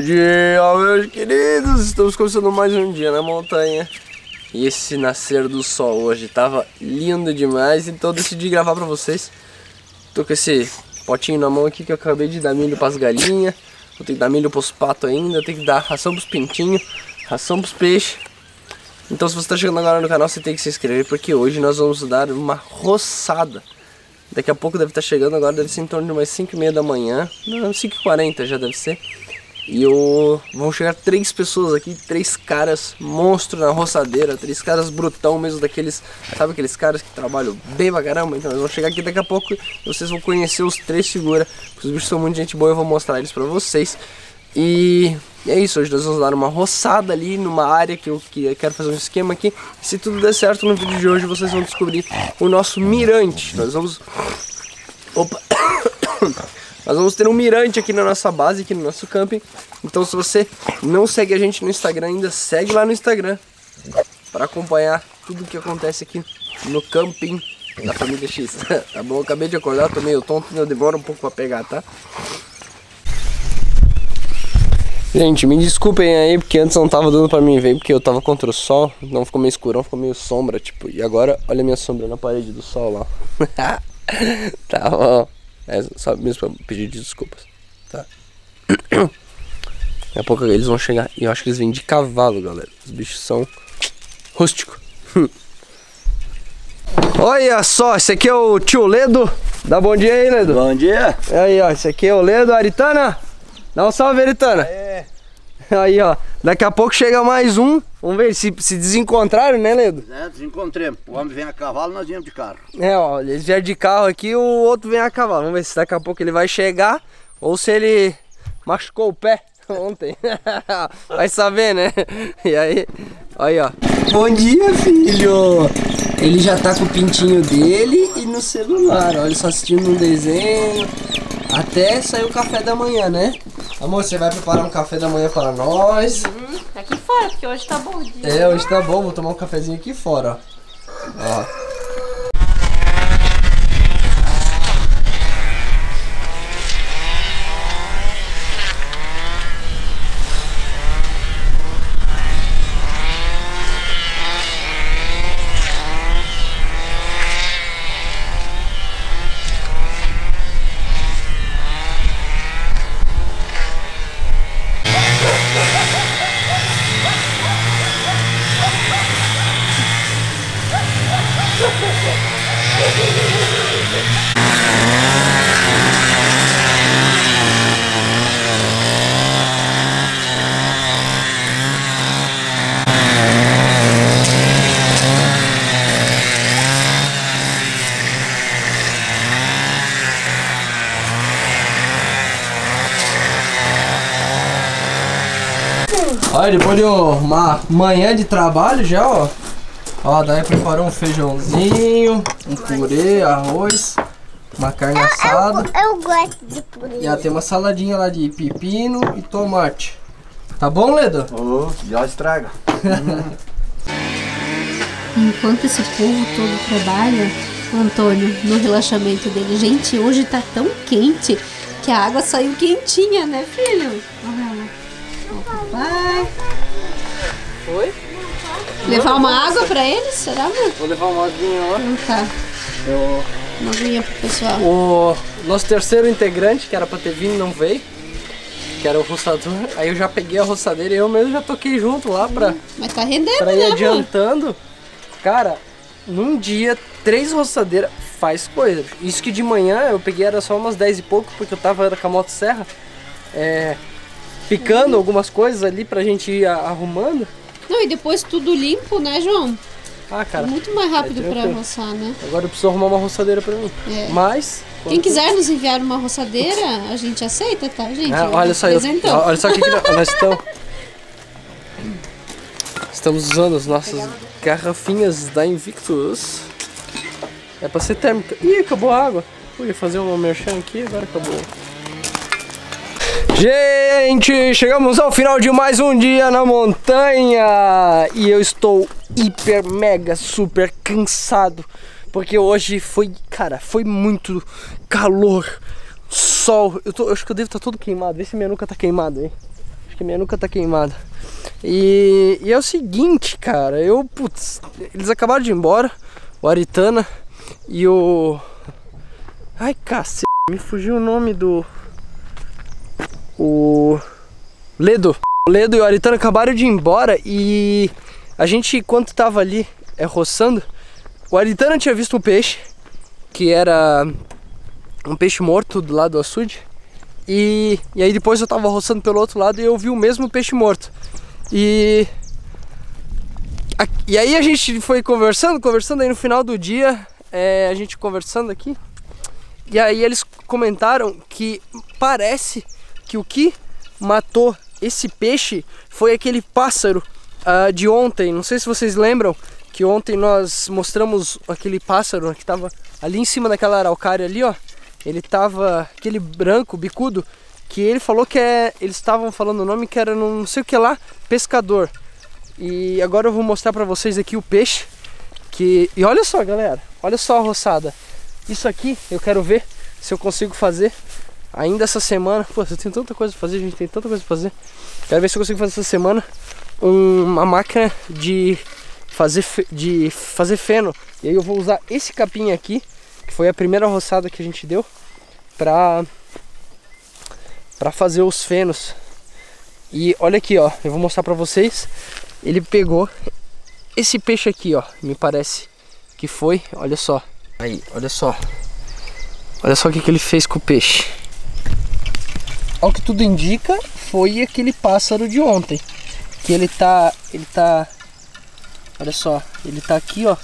dia, meus queridos! Estamos começando mais um dia na montanha. E esse nascer do sol hoje tava lindo demais, então eu decidi gravar pra vocês. Tô com esse potinho na mão aqui que eu acabei de dar milho pras galinhas. Vou ter que dar milho pros patos ainda, tenho que dar ração pros pintinhos, ração pros peixes. Então se você tá chegando agora no canal, você tem que se inscrever, porque hoje nós vamos dar uma roçada. Daqui a pouco deve estar chegando, agora deve ser em torno de umas 5h30 da manhã, não, 5h40 já deve ser. E vão chegar 3 pessoas aqui, 3 caras monstro na roçadeira, 3 caras brutão mesmo daqueles, sabe aqueles caras que trabalham bem pra caramba? Então eles vão chegar aqui daqui a pouco e vocês vão conhecer os 3 figuras, porque os bichos são muito gente boa, eu vou mostrar eles pra vocês. E é isso, hoje nós vamos dar uma roçada ali numa área que eu quero fazer um esquema aqui. E se tudo der certo no vídeo de hoje, vocês vão descobrir o nosso mirante. Nós vamos... Opa! Nós vamos ter um mirante aqui na nossa base, aqui no nosso camping. Então se você não segue a gente no Instagram ainda, segue lá no Instagram para acompanhar tudo o que acontece aqui no camping da família X. Tá bom? Eu acabei de acordar, tô meio tonto, eu demoro um pouco para pegar, tá? Gente, me desculpem aí, porque antes não tava dando pra mim ver, porque eu tava contra o sol, então ficou meio escurão, ficou meio sombra, tipo, e agora, olha a minha sombra na parede do sol lá. Tá bom, é só mesmo pra pedir desculpas, tá? Daqui a pouco eles vão chegar, e eu acho que eles vêm de cavalo, galera, os bichos são rústicos. Olha só, esse aqui é o tio Ledo, dá bom dia aí, Ledo. Bom dia. Aí, ó, esse aqui é o Ledo, Aritana. Dá um salve, Aritana. É. Aí, ó. Daqui a pouco chega mais um. Vamos ver se desencontraram, né, Ledo? É, desencontremos. O homem vem a cavalo, nós viemos de carro. É, ó. Eles vieram de carro aqui, o outro vem a cavalo. Vamos ver se daqui a pouco ele vai chegar ou se ele machucou o pé ontem. Vai saber, né? E aí, ó. Bom dia, filho. Ele já tá com o pintinho dele e no celular. Olha, só assistindo um desenho. Até sair o café da manhã, né? Amor, você vai preparar um café da manhã para nós? Aqui fora, porque hoje tá bom dia. É, hoje tá bom, vou tomar um cafezinho aqui fora, ó. Olha, depois de uma manhã de trabalho já, ó. Ó, daí preparou um feijãozinho, um purê, arroz, uma carne assada. Eu gosto de purê. E tem uma saladinha lá de pepino e tomate. Tá bom, Ledo? Oh, já estraga. Enquanto esse povo todo trabalha, o Antônio, no relaxamento dele. Gente, hoje tá tão quente que a água saiu quentinha, né, filho? Olha lá. Vai. Oi? Levar uma água pra eles? Será, mano? Vou levar uma aguinha lá. Não tá. Uma aguinha pro pessoal. O nosso terceiro integrante, que era pra ter vindo, não veio. Que era o roçador. Aí eu já peguei a roçadeira e eu mesmo já toquei junto lá pra Mas tá rendendo, ir né, amor? adiantando. Cara, num dia, 3 roçadeiras faz coisa. Isso que de manhã eu peguei era só umas 10 e pouco, porque eu tava com a motosserra picando algumas coisas ali pra gente ir arrumando. Não, e depois tudo limpo, né, João? Ah, cara. É muito mais rápido pra tranquilo. roçar, né? Agora eu preciso arrumar uma roçadeira pra mim. É. Mas... Quem quiser nos enviar uma roçadeira, a gente aceita, tá, gente? olha só, Presentão. olha só o que nós estamos usando as nossas garrafinhas da Invictus. É pra ser térmica. Ih, acabou a água. Eu ia fazer uma merchan aqui, agora acabou. Gente, chegamos ao final de mais um dia na montanha. E eu estou hiper, mega, super cansado. Porque hoje foi, cara, foi muito calor, sol. Eu acho que eu devo estar todo queimado. Vê se minha nuca tá queimada aí. Acho que minha nuca tá queimada. E é o seguinte, cara, putz, eles acabaram de ir embora, o Aritana e o... Ai, cacete, me fugiu o nome do... O Ledo. O Ledo e o Aritana acabaram de ir embora e a gente, enquanto tava ali roçando, o Aritana tinha visto um peixe, que era um peixe morto do lado do açude. E aí depois eu tava roçando pelo outro lado e eu vi o mesmo peixe morto. E aí a gente foi conversando aí no final do dia, a gente conversando aqui. E aí eles comentaram que parece que o que matou esse peixe foi aquele pássaro de ontem. Não sei se vocês lembram que ontem nós mostramos aquele pássaro que tava ali em cima daquela araucária ali, ó. Ele tava, aquele branco, bicudo, que ele falou que eles estavam falando o nome que era não sei o que lá, pescador. E agora eu vou mostrar pra vocês aqui o peixe. E olha só, galera, olha só a roçada. Isso aqui eu quero ver se eu consigo fazer ainda essa semana. Pô, eu tenho tanta coisa pra fazer, gente, tem tanta coisa pra fazer. Quero ver se eu consigo fazer essa semana uma máquina de fazer feno. E aí eu vou usar esse capim aqui, que foi a primeira roçada que a gente deu, pra fazer os fenos. E olha aqui, ó, eu vou mostrar pra vocês. Ele pegou esse peixe aqui, ó, me parece que foi, olha só. Aí, olha só. Olha só o que ele fez com o peixe. Ao que tudo indica, foi aquele pássaro de ontem. Que ele tá... Olha só, ele tá aqui, ó.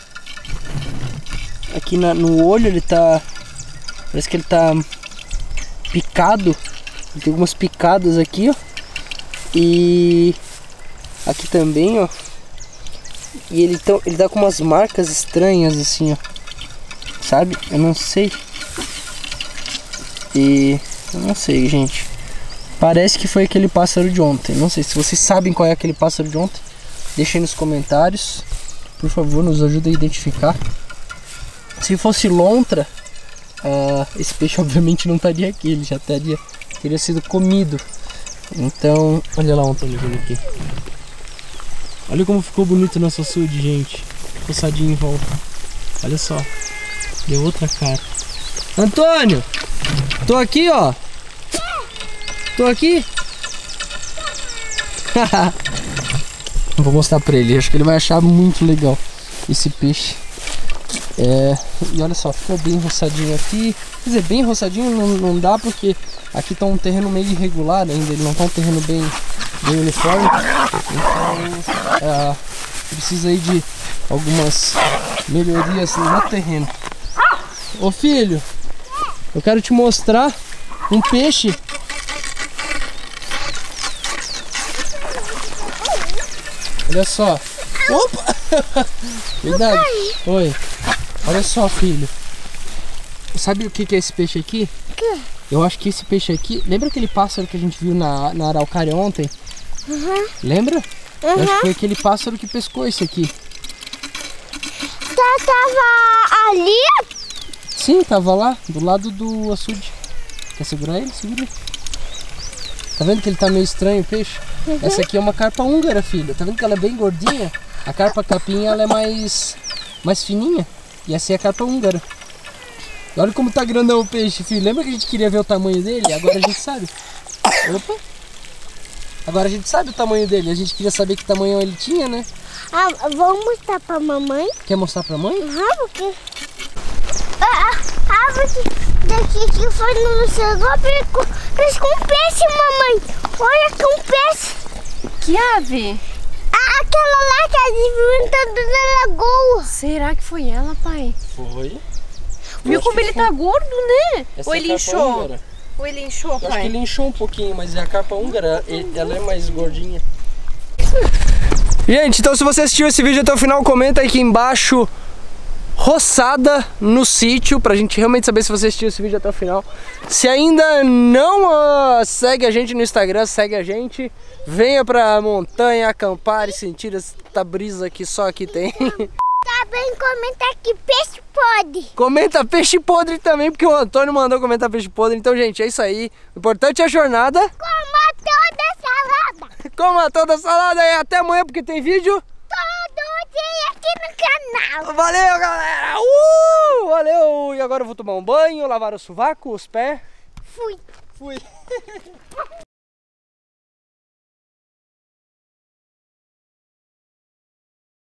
Aqui no olho ele tá... Parece que ele tá picado. Ele tem algumas picadas aqui, ó. E aqui também, ó. E ele tá com umas marcas estranhas assim, ó. Sabe? Eu não sei. E eu não sei, gente. Parece que foi aquele pássaro de ontem. Não sei se vocês sabem qual é aquele pássaro de ontem. Deixem nos comentários. Por favor, nos ajudem a identificar. Se fosse lontra, esse peixe obviamente não estaria aqui. Ele já teria sido comido. Então, olha lá o Antônio vindo aqui. Olha como ficou bonito o nosso açude, gente. Coçadinho em volta. Olha só. Deu outra cara. Antônio! Tô aqui, ó. Tô aqui. Vou mostrar pra ele. Acho que ele vai achar muito legal esse peixe. E olha só, ficou bem roçadinho aqui. Quer dizer, bem roçadinho não dá, porque aqui tá um terreno meio irregular ainda. Ele não tá um terreno bem uniforme. Então precisa aí de algumas melhorias no terreno. Ô filho, eu quero te mostrar um peixe. Olha só. Opa! Cuidado. Oi. Olha só, filho. Sabe o que é esse peixe aqui? Eu acho que esse peixe aqui... Lembra aquele pássaro que a gente viu na araucária ontem? Lembra? Eu acho que foi aquele pássaro que pescou esse aqui. Tava ali? Sim, tava lá, do lado do açude. Quer segurar ele? Segura. Tá vendo que ele tá meio estranho, o peixe? Essa aqui é uma carpa húngara, filha. Tá vendo que ela é bem gordinha? A carpa capim, ela é mais fininha. E essa é a carpa húngara. E olha como tá grandão o peixe, filho. Lembra que a gente queria ver o tamanho dele? Agora a gente sabe. Opa! Agora a gente sabe o tamanho dele. A gente queria saber que tamanho ele tinha, né? Vamos mostrar pra mamãe? Quer mostrar pra mãe? Porque... A árvore daqui que foi no celular pescou um peixe, mamãe. Olha que um peixe. Que ave? Aquela lá que a gente viu na lagoa. Será que foi ela, pai? Foi. Viu como ele tá gordo, né? Essa Ou é ele a carpa inchou? húngara. Ou ele inchou, Eu acho que pai? ele inchou um pouquinho, mas a carpa húngara, ela é mais gordinha. Gente, então se você assistiu esse vídeo até o final, comenta aí aqui embaixo roçada no sítio, pra gente realmente saber se você assistiu esse vídeo até o final. Se ainda não segue a gente no Instagram, segue a gente. Venha pra montanha acampar e sentir esta brisa que só aqui tem. Tá também comenta aqui, peixe podre. Comenta peixe podre também, porque o Antônio mandou comentar peixe podre. Então, gente, é isso aí. O importante é a jornada. Coma toda a salada. Coma toda a salada e até amanhã, porque tem vídeo. Todo dia aqui no canal. Valeu, galera! Valeu! E agora eu vou tomar um banho, lavar o sovaco, os pés. Fui. Fui.